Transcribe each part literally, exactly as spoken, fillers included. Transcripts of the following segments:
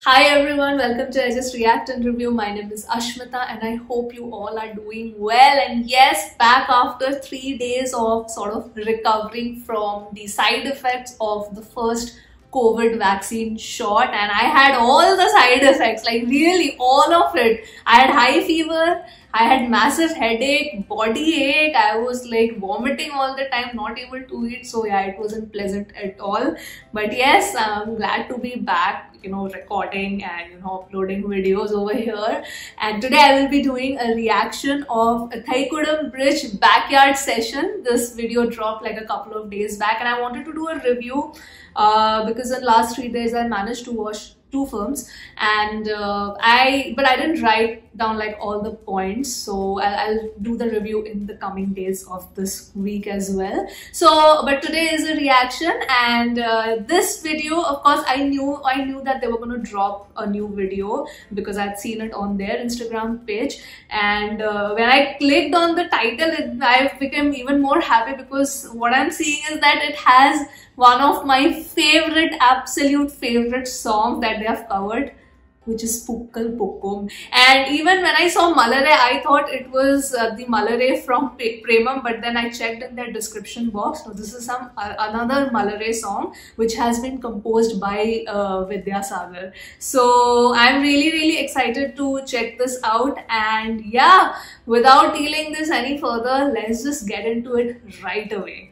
Hi everyone, welcome to I Just React and Review. My name is Ashmita and I hope you all are doing well. And yes, back after three days of sort of recovering from the side effects of the first COVID vaccine shot, and I had all the side effects, like really all of it. I had high fever, I had massive headache, body ache, I was like vomiting all the time, not able to eat. So yeah, it wasn't pleasant at all. But yes, I'm glad to be back, you know, recording and, you know, uploading videos over here. And today I will be doing a reaction of a Thaikudam Bridge backyard session. This video dropped like a couple of days back and I wanted to do a review uh, because in the last three days I managed to watch two films, and uh, I but I didn't write down like all the points, so I'll, I'll do the review in the coming days of this week as well. So but today is a reaction, and uh, this video, of course, I knew I knew that they were going to drop a new video because I'd seen it on their Instagram page, and uh, when I clicked on the title, it, I became even more happy because what I'm seeing is that it has one of my favorite, absolute favorite songs that they have covered, which is Pukkal Pukkum. And even when I saw Malare, I thought it was uh, the Malare from Premam, but then I checked in their description box. So this is some uh, another Malare song which has been composed by uh, Vidyasagar. So I'm really really excited to check this out. And yeah, without dealing this any further, let's just get into it right away.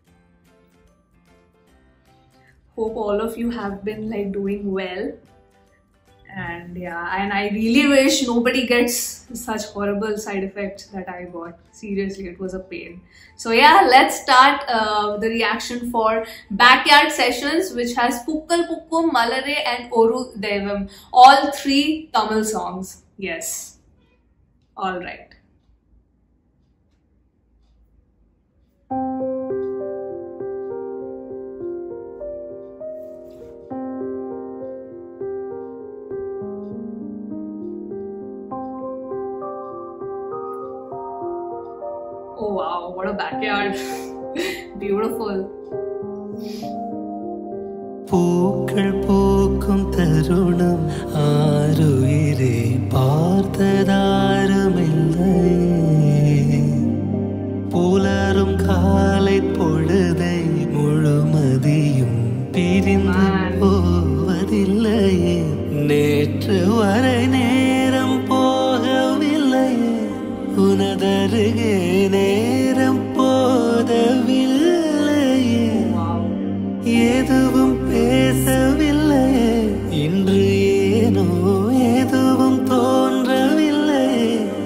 Hope all of you have been like doing well, and yeah, and I really wish nobody gets such horrible side effects that I got. Seriously, it was a pain. So yeah, let's start uh, the reaction for Backyard Sessions, which has Pukkal Pukkum, Malare and Oru Devam, all three Tamil songs. Yes, all right. Oh wow, what a backyard. Beautiful. பூக்கள் பூக்கும் தருணம் ஆருயிரே பார்த்ததாருமில்லை புலரும் காலை பொழுதை முழுமதியும் பிரிந்து போவதில்லையே நேற்று வரை நேரம் போகவில்லை உனதருகே நேரம் போதவில்லையே எதுவும் பேசவில்லையே இன்று ஏனோ எதுவும் தோன்றவில்லையே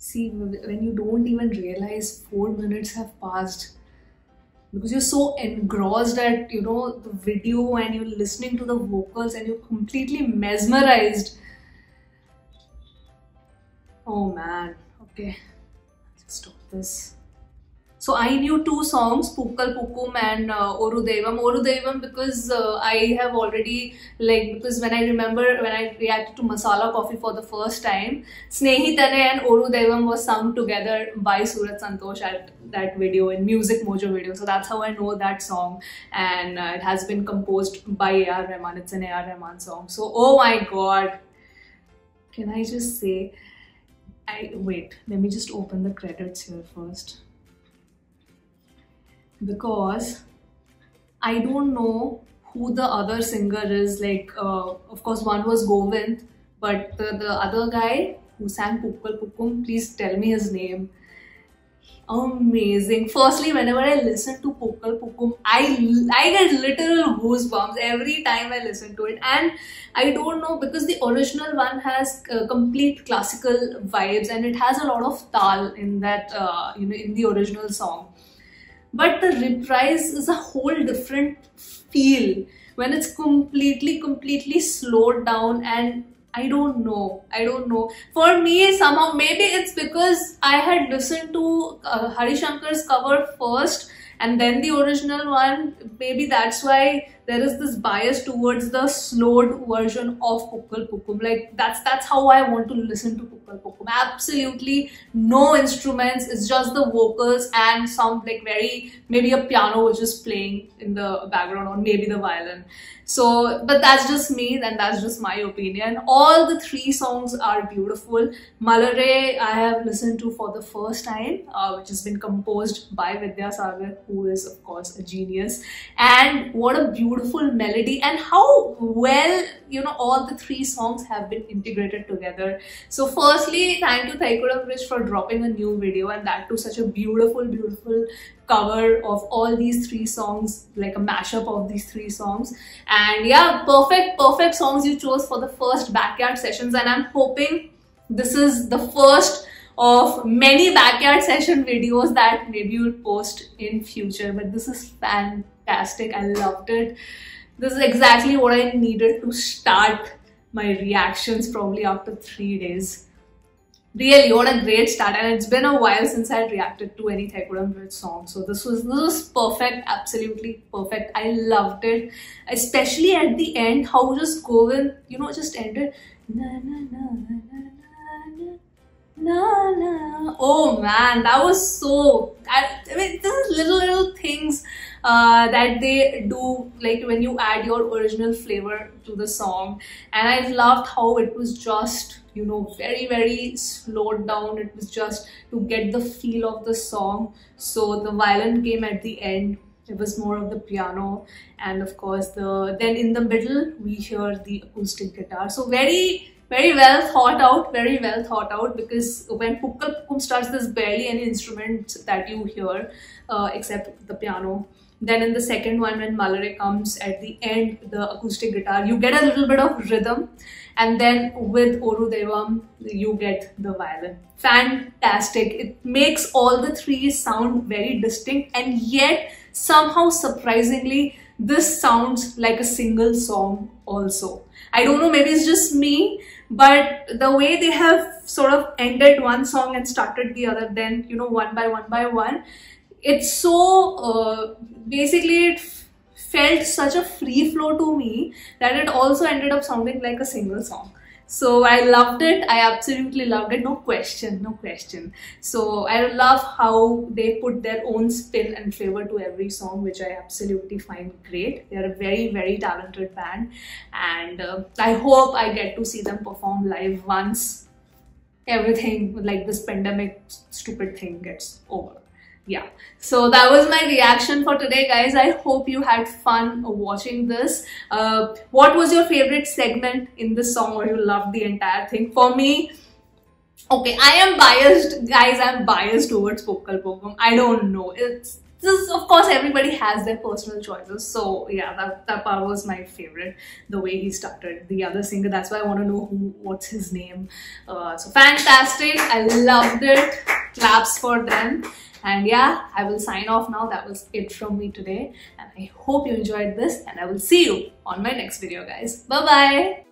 See, when you don't even realize four minutes have passed, because you're so engrossed at, you know, the video, and you're listening to the vocals and you're completely mesmerized. Oh man, okay, let's stop this. So I knew two songs, Pookal Pookum and uh, Oru Devam. Oru Devam because uh, I have already, like, because when I remember when I reacted to Masala Coffee for the first time, Snehitane and Oru Devam was sung together by Surat Santosh at that video, in Music Mojo video. So that's how I know that song, and uh, it has been composed by A R Rahman. It's an A R Rahman song. So oh my god, can I just say, I wait, let me just open the credits here first. Because I don't know who the other singer is. Like, uh, of course, one was Govind, but the, the other guy who sang Pookal Pookum, please tell me his name. Amazing. Firstly, whenever I listen to Pookal Pookum, I, I get literal goosebumps every time I listen to it. And I don't know, because the original one has uh, complete classical vibes, and it has a lot of tal in that, uh, you know, in the original song. But the reprise is a whole different feel when it's completely, completely slowed down, and I don't know, I don't know. For me, somehow, maybe it's because I had listened to uh, Hari Shankar's cover first and then the original one. Maybe that's why there is this bias towards the slowed version of Pookal Pookum. Like, that's that's how I want to listen to Pookal Pookum. Absolutely no instruments, it's just the vocals and some, like, very, maybe a piano which is playing in the background, or maybe the violin. So, but that's just me, and that's just my opinion. All the three songs are beautiful. Malare I have listened to for the first time, uh, which has been composed by Vidya Sagar, who is of course a genius. And what a beautiful melody, and how well, you know, all the three songs have been integrated together. So firstly, thank you Thaikudam Bridge for dropping a new video, and that too such a beautiful, beautiful cover of all these three songs, like a mashup of these three songs. And yeah, perfect, perfect songs you chose for the first backyard sessions, and I'm hoping this is the first of many backyard session videos that maybe you'll post in future. But this is fantastic, I loved it. This is exactly what I needed to start my reactions probably after three days. Really, what a great start, and it's been a while since I had reacted to any Thaikudam Bridge song. So this was this was perfect, absolutely perfect. I loved it, especially at the end, how just Govind, you know, just ended. Na, na, na, na, na, na, na. Oh man, that was so. I, I mean, these little little things uh, that they do, like when you add your original flavor to the song, and I loved how it was just, you know, very, very slowed down. It was just to get the feel of the song. So the violin came at the end. It was more of the piano, and of course the then in the middle we hear the acoustic guitar. So very, very well thought out, very well thought out, because when Pookal Pookum starts, there's barely any instruments that you hear uh, except the piano. Then in the second one, when Malare comes at the end, the acoustic guitar, you get a little bit of rhythm. And then with Oru Devam, you get the violin. Fantastic. It makes all the three sound very distinct, and yet somehow surprisingly, this sounds like a single song also. I don't know, maybe it's just me, but the way they have sort of ended one song and started the other, then, you know, one by one by one, it's so, uh, basically it felt such a free flow to me that it also ended up sounding like a single song. So I loved it. I absolutely loved it. No question, no question. So I love how they put their own spin and flavor to every song, which I absolutely find great. They are a very, very talented band, and uh, I hope I get to see them perform live once everything, like this pandemic stupid thing, gets over. Yeah, so that was my reaction for today, guys. I hope you had fun watching this. Uh, what was your favorite segment in this song, or you loved the entire thing? For me, okay, I am biased, guys. I'm biased towards Pookal Pookum. I don't know. It's this is, of course, everybody has their personal choices. So yeah, that, that part was my favorite, the way he started. The other singer, that's why I want to know who, what's his name. Uh, so fantastic. I loved it. Claps for them. And yeah, I will sign off now. That was it from me today. And I hope you enjoyed this. And I will see you on my next video, guys. Bye-bye.